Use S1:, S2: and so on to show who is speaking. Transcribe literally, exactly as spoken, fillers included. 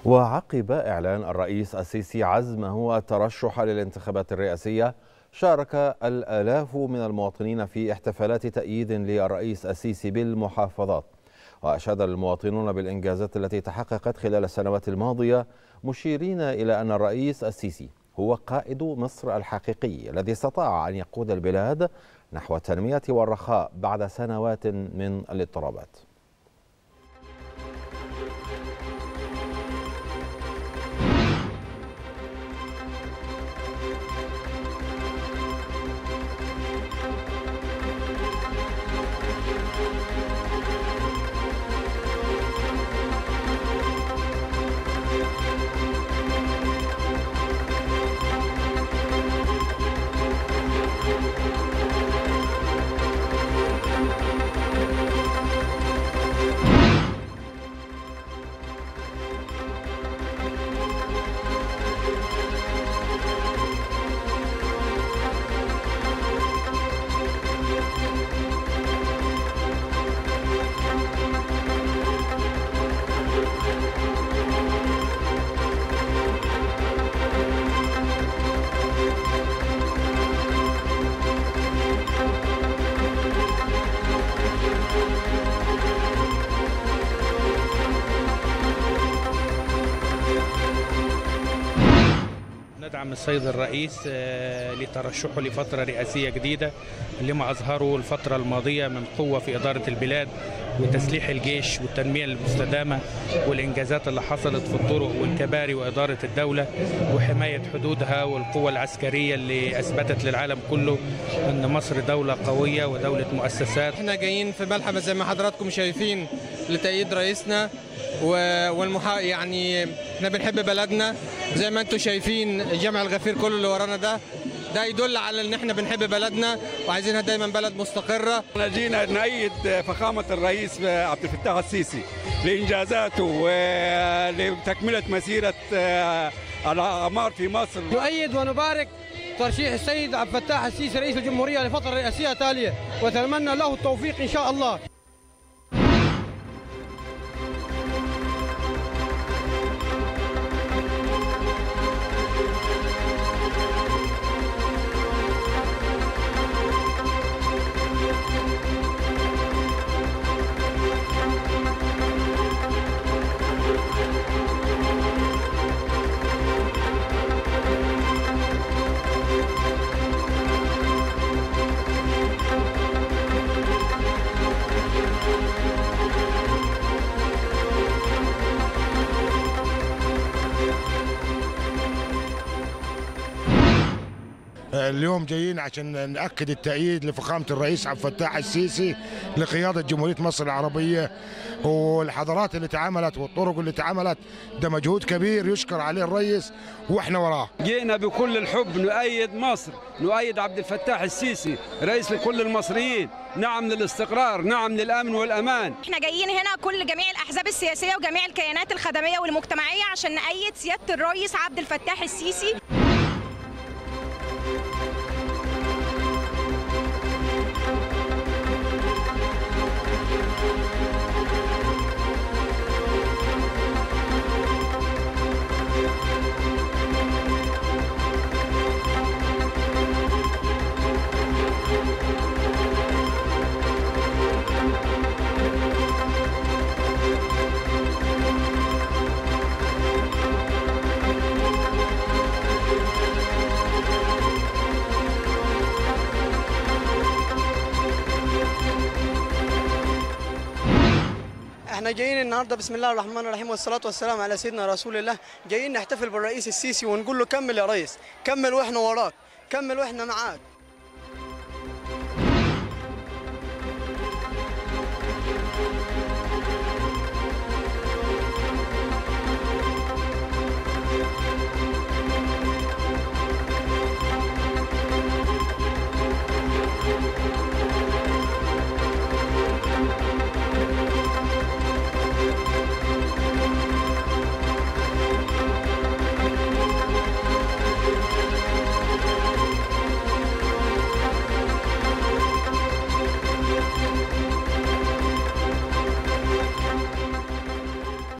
S1: وعقب إعلان الرئيس السيسي عزمه الترشح للانتخابات الرئاسية، شارك الآلاف من المواطنين في احتفالات تأييد للرئيس السيسي بالمحافظات. وأشاد المواطنون بالإنجازات التي تحققت خلال السنوات الماضية، مشيرين إلى أن الرئيس السيسي هو قائد مصر الحقيقي الذي استطاع أن يقود البلاد نحو التنمية والرخاء بعد سنوات من الاضطرابات.
S2: ندعم السيد الرئيس لترشحه لفترة رئاسية جديدة لما أظهره الفترة الماضية من قوة في إدارة البلاد وتسليح الجيش والتنمية المستدامة والإنجازات اللي حصلت في الطرق والكباري وإدارة الدولة وحماية حدودها والقوة العسكرية اللي أثبتت للعالم كله أن مصر دولة قوية ودولة مؤسسات.
S3: احنا جايين في ملحمة زي ما حضراتكم شايفين لتأييد رئيسنا والمحا يعني احنا بنحب بلدنا زي ما انتم شايفين. جامع الغفير كله اللي ورانا ده ده يدل على ان احنا بنحب بلدنا وعايزينها دايما بلد مستقره.
S4: احنا جينا نأيد فخامه الرئيس عبد الفتاح السيسي لانجازاته ولتكمله مسيره الاعمار في مصر.
S5: نؤيد ونبارك ترشيح السيد عبد الفتاح السيسي رئيس الجمهوريه لفتره رئاسيه تاليه، واتمنى له التوفيق ان شاء الله.
S6: اليوم جايين عشان نأكد التأييد لفخامة الرئيس عبد الفتاح السيسي لقيادة جمهورية مصر العربية، والحضارات اللي اتعملت والطرق اللي اتعملت ده مجهود كبير يشكر عليه الرئيس واحنا وراه.
S7: جينا بكل الحب نؤيد مصر، نؤيد عبد الفتاح السيسي رئيس لكل المصريين، نعم للاستقرار، نعم للأمن والأمان.
S8: احنا جايين هنا كل جميع الأحزاب السياسية وجميع الكيانات الخدمية والمجتمعية عشان نأيد سيادة الرئيس عبد الفتاح السيسي.
S5: احنا جايين النهارده بسم الله الرحمن الرحيم والصلاه والسلام على سيدنا رسول الله، جايين نحتفل بالرئيس السيسي ونقول له كمل يا ريس، كمل واحنا وراك، كمل واحنا معاك.